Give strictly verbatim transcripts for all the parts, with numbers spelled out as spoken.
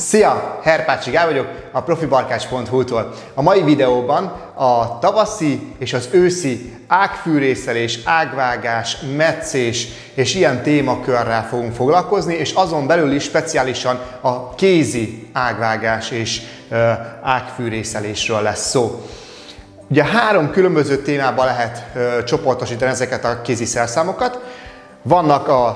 Szia! Herpácsi Gál vagyok a profibarkács pont hu-tól. A mai videóban a tavaszi és az őszi ágfűrészelés, ágvágás, metszés és ilyen témakörrel fogunk foglalkozni, és azon belül is speciálisan a kézi ágvágás és ágfűrészelésről lesz szó. Ugye három különböző témában lehet ö, csoportosítani ezeket a kézi szerszámokat. Vannak az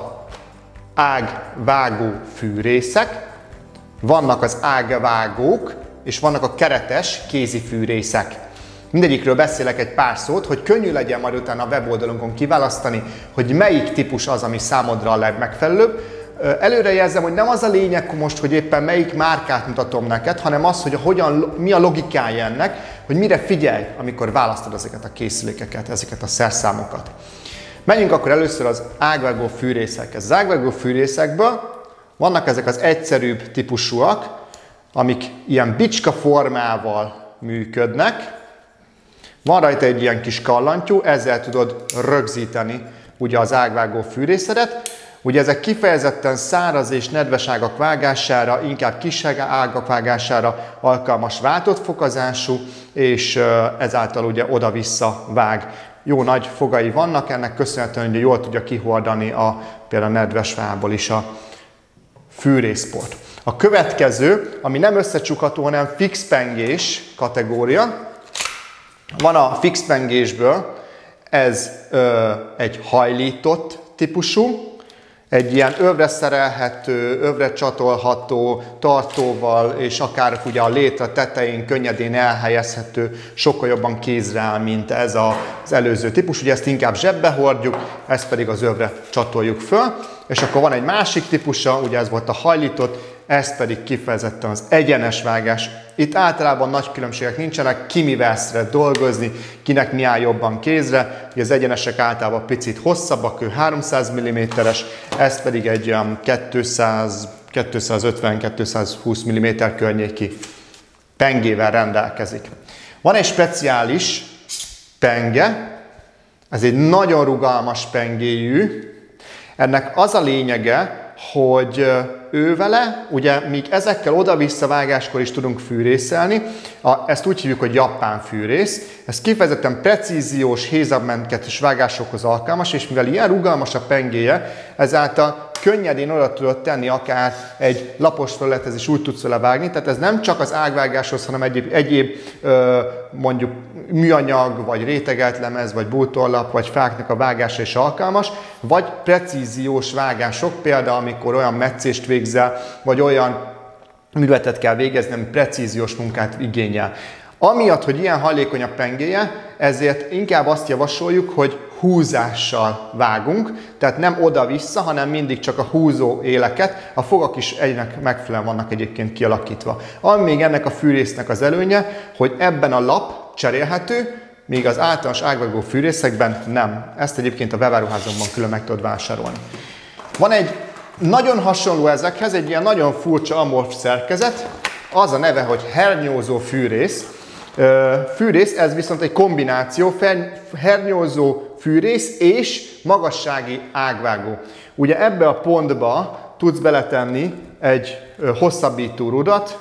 ágvágó fűrészek, vannak az ágvágók, és vannak a keretes kézi fűrészek. Mindegyikről beszélek egy pár szót, hogy könnyű legyen majd utána a weboldalunkon kiválasztani, hogy melyik típus az, ami számodra a legmegfelelőbb. Előre jelzem, hogy nem az a lényeg most, hogy éppen melyik márkát mutatom neked, hanem az, hogy hogyan, mi a logikája ennek, hogy mire figyelj, amikor választod ezeket a készülékeket, ezeket a szerszámokat. Menjünk akkor először az ágvágó fűrészekhez. Az ágvágó fűrészekből vannak ezek az egyszerűbb típusúak, amik ilyen bicska formával működnek. Van rajta egy ilyen kis kallantyú, ezzel tudod rögzíteni ugye az ágvágó fűrészedet. Ugye ezek kifejezetten száraz és nedves ágak vágására, inkább kis ágak vágására alkalmas váltott fokozású, és ezáltal ugye oda-vissza vág. Jó nagy fogai vannak, ennek köszönhetően hogy jól tudja kihordani a például nedves fából is a fűrészport. A következő, ami nem összecsukható, hanem fix pengés kategória. Van a fix pengésből, ez ö, egy hajlított típusú, egy ilyen övre szerelhető, övre csatolható, tartóval és akár ugye a létre tetején könnyedén elhelyezhető, sokkal jobban kézre áll, mint ez az előző típus. Ugye ezt inkább zsebbe hordjuk, ezt pedig az övre csatoljuk föl. És akkor van egy másik típusa, ugye ez volt a hajlított, ez pedig kifejezetten az egyenes vágás. Itt általában nagy különbségek nincsenek, ki mivel szeret dolgozni, kinek mi áll jobban kézre. Ugye az egyenesek általában picit hosszabbak, ő háromszáz milliméteres, ez pedig egy olyan kétszáz, kétszázötven, kétszázhúsz milliméter környéki pengével rendelkezik. Van egy speciális penge, ez egy nagyon rugalmas pengéjű. Ennek az a lényege, hogy ő vele, ugye míg ezekkel oda-vissza vágáskor is tudunk fűrészelni, a, ezt úgy hívjuk, hogy japán fűrész, ez kifejezetten precíziós, hézabmentkes vágásokhoz alkalmas, és mivel ilyen rugalmas a pengéje, ezáltal könnyedén oda tudod tenni akár egy lapos felülethez is úgy tudsz vele vágni, tehát ez nem csak az ágvágáshoz, hanem egyéb, egyéb mondjuk műanyag, vagy rétegelt lemez, vagy bútorlap, vagy fáknak a vágása is alkalmas, vagy precíziós vágások, például amikor olyan metszést végzel, vagy olyan művetet kell végezni, ami precíziós munkát igényel. Amiatt, hogy ilyen hajlékony a pengéje, ezért inkább azt javasoljuk, hogy húzással vágunk, tehát nem oda-vissza, hanem mindig csak a húzó éleket, a fogak is egynek megfelelően vannak egyébként kialakítva. Ami még ennek a fűrésznek az előnye, hogy ebben a lap cserélhető, míg az általános ágvágó fűrészekben nem. Ezt egyébként a webáruházakban külön meg tudod vásárolni. Van egy nagyon hasonló ezekhez, egy ilyen nagyon furcsa amorf szerkezet, az a neve, hogy hernyózó fűrész. Fűrész, ez viszont egy kombináció, hernyózó fűrész és magassági ágvágó. Ugye ebbe a pontba tudsz beletenni egy hosszabbító rudat,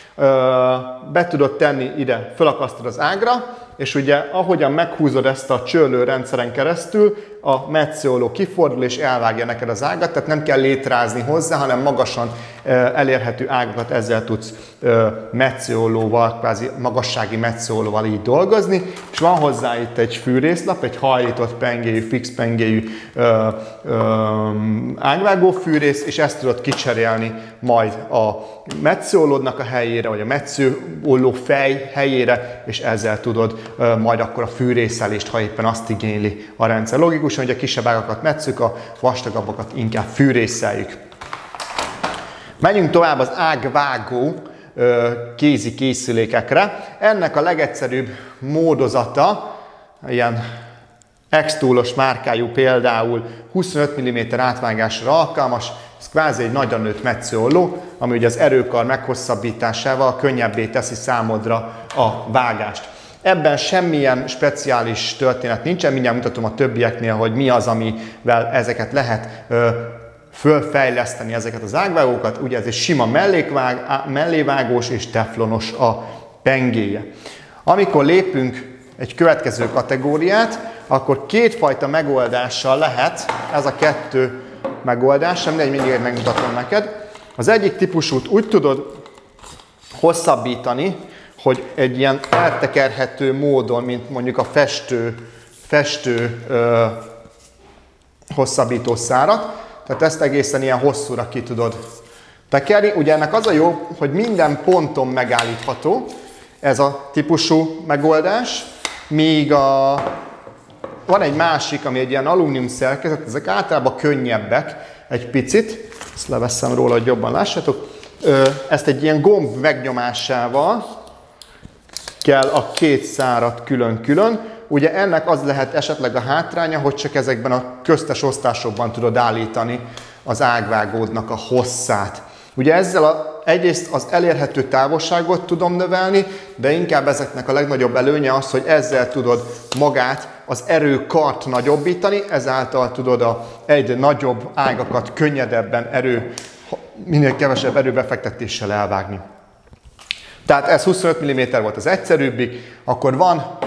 be tudod tenni ide, felakasztod az ágra, és ugye ahogyan meghúzod ezt a csörlő rendszeren keresztül, a metszőolló kifordul és elvágja neked az ágat, tehát nem kell létrázni hozzá, hanem magasan elérhető ágakat ezzel tudsz metszőollóval, kvázi magassági metszőollóval így dolgozni, és van hozzá itt egy fűrészlap, egy hajlított pengéjű, fix pengéjű ö, ö, ágvágó fűrész, és ezt tudod kicserélni majd a metszőollódnak a helyére, vagy a metszőolló fej helyére, és ezzel tudod ö, majd akkor a fűrészelést, ha éppen azt igényli a rendszer. Logikusan, hogy a kisebb ágakat metszük, a vastagabbakat inkább fűrészeljük. Menjünk tovább az ágvágó ö, kézi készülékekre. Ennek a legegyszerűbb módozata, ilyen X-Toolos márkájú például huszonöt milliméter átvágásra alkalmas, ez kvázi egy nagyra nőtt metszőolló, ami ugye az erőkar meghosszabbításával könnyebbé teszi számodra a vágást. Ebben semmilyen speciális történet nincsen, mindjárt mutatom a többieknél, hogy mi az, amivel ezeket lehet ö, fölfejleszteni ezeket az ágvágókat. Ugye ez egy sima mellékvág, mellévágós és teflonos a pengéje. Amikor lépünk egy következő kategóriát, akkor kétfajta megoldással lehet ez a kettő megoldás, mindegy, mindig megmutatom neked. Az egyik típusút úgy tudod hosszabbítani, hogy egy ilyen eltekerhető módon, mint mondjuk a festő, festő ö, hosszabbító szárat. Tehát ezt egészen ilyen hosszúra ki tudod tekerni. Ugye ennek az a jó, hogy minden ponton megállítható ez a típusú megoldás, míg a, van egy másik, ami egy ilyen alumínium szerkezet, ezek általában könnyebbek egy picit, ezt leveszem róla, hogy jobban lássátok. Ezt egy ilyen gomb megnyomásával kell a két szárat külön-külön. Ugye ennek az lehet esetleg a hátránya, hogy csak ezekben a köztes osztásokban tudod állítani az ágvágódnak a hosszát. Ugye ezzel a, egyrészt az elérhető távolságot tudom növelni, de inkább ezeknek a legnagyobb előnye az, hogy ezzel tudod magát, az erőkart nagyobbítani, ezáltal tudod a egyre nagyobb ágakat könnyedebben, erő, minél kevesebb erőbefektetéssel elvágni. Tehát ez huszonöt milliméter volt az egyszerűbbik, akkor van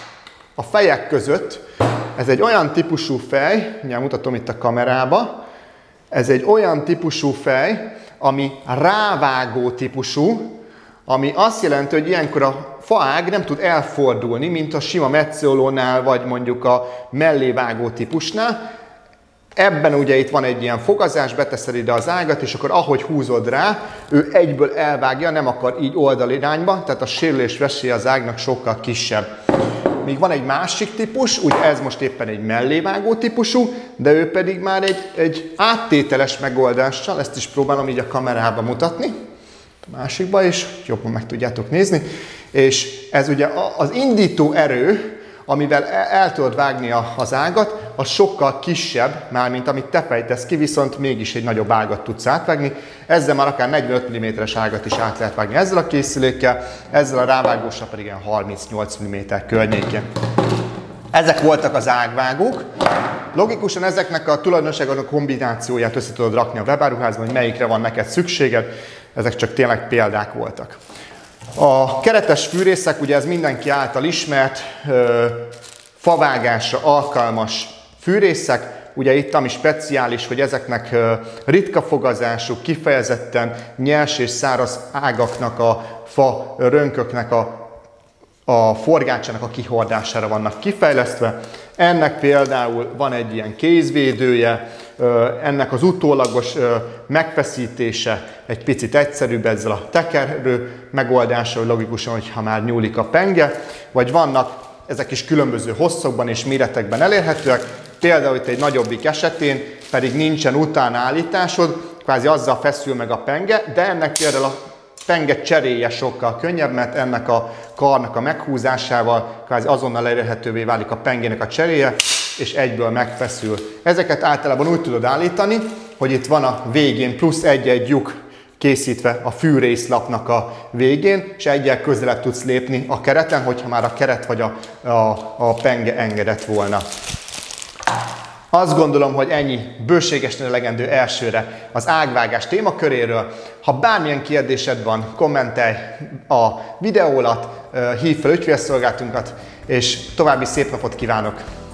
a fejek között, ez egy olyan típusú fej, mindjárt mutatom itt a kamerába, ez egy olyan típusú fej, ami rávágó típusú, ami azt jelenti, hogy ilyenkor a faág nem tud elfordulni, mint a sima metszólónál, vagy mondjuk a mellévágó típusnál. Ebben ugye itt van egy ilyen fogazás, beteszed ide az ágat, és akkor ahogy húzod rá, ő egyből elvágja, nem akar így oldalirányba, tehát a sérülés veszélye az ágnak sokkal kisebb. Míg van egy másik típus, úgy ez most éppen egy mellévágó típusú, de ő pedig már egy, egy áttételes megoldással, ezt is próbálom így a kamerába mutatni, a másikba is, jobban meg tudjátok nézni, és ez ugye az indító erő, amivel el tudod vágni az ágat, az sokkal kisebb, már mint amit te fejtesz ki, viszont mégis egy nagyobb ágat tudsz átvágni. Ezzel már akár negyvenöt milliméteres ágat is át lehet vágni ezzel a készülékkel, ezzel a rávágóssal pedig ilyen harmincnyolc milliméter környékén. Ezek voltak az ágvágók. Logikusan ezeknek a tulajdonságoknak a kombinációját össze tudod rakni a webáruházban, hogy melyikre van neked szükséged. Ezek csak tényleg példák voltak. A keretes fűrészek, ugye ez mindenki által ismert, ö, favágásra alkalmas fűrészek. Ugye itt ami speciális, hogy ezeknek ö, ritka fogazású, kifejezetten nyers és száraz ágaknak, a fa rönköknek a a forgácsának a kihordására vannak kifejlesztve. Ennek például van egy ilyen kézvédője, ennek az utólagos megfeszítése egy picit egyszerűbb ezzel a tekerő megoldással, logikusan, hogyha már nyúlik a penge, vagy vannak ezek is különböző hosszokban és méretekben elérhetőek, például itt egy nagyobbik esetén pedig nincsen utánállításod, kvázi azzal feszül meg a penge, de ennek például a penge cseréje sokkal könnyebb, mert ennek a karnak a meghúzásával kvázi azonnal elérhetővé válik a pengének a cseréje, és egyből megfeszül. Ezeket általában úgy tudod állítani, hogy itt van a végén plusz egy-egy lyuk készítve a fűrészlapnak a végén, és egyel közelebb tudsz lépni a kereten, hogyha már a keret vagy a, a, a penge engedett volna. Azt gondolom, hogy ennyi bőségesen elegendő elsőre az ágvágás témaköréről. Ha bármilyen kérdésed van, kommentelj a videó alatt, hívd fel ügyfélszolgálatunkat, és további szép napot kívánok!